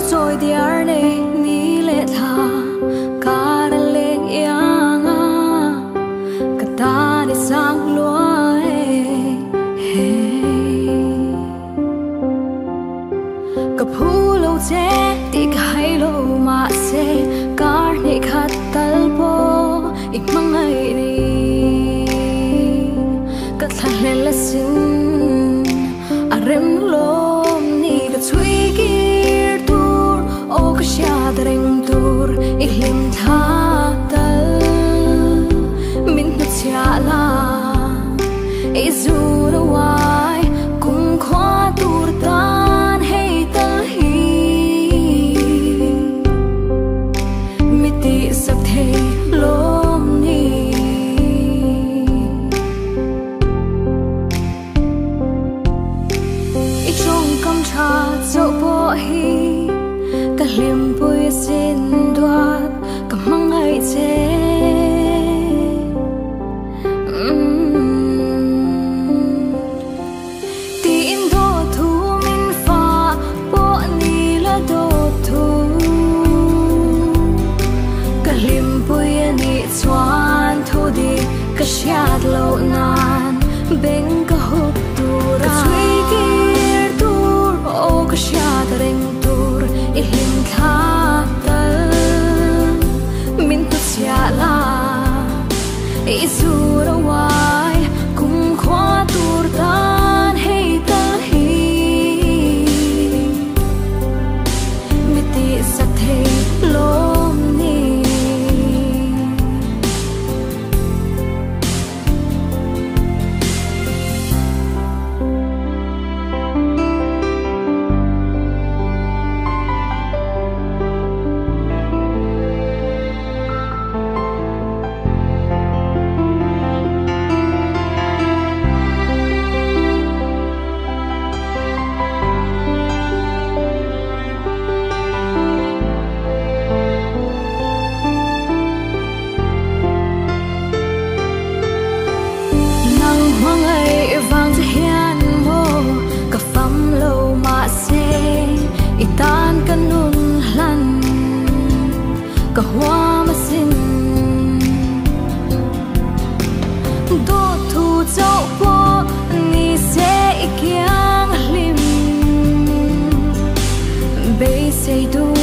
rồi Diar này ni lệ tha cả lệ yang à cả ta để sang lúa cả phu lâu che thì cái lâu mà se cả này khát tal po ít mang ngày đi cả thằng lên là xin arem lom ni cả chui kia tur o cả xa đành tur ít lim tha tal mình thật xa la ít dù đâu ai cùng khoa tur tan hay tal hi mi ti sắp thấy lom ni ít trong cam trà dẫu bỏ hi cả Hriatpuia xin đoạt cả mang ngày chế tin đô thu min pha bỏ ni là đô thu cả Hriatpuia ni choan thu đi cả siat lâu nan bên cả hộp tur cả suy kia tur o cả siat reng tur ilim tha tal min tu sia la isu rawai kum khwa tur tan hay tal hi mi ti sak thei lom ni tan kanun lan ka hoa masin do thu chau po ni se ikyang lim be say do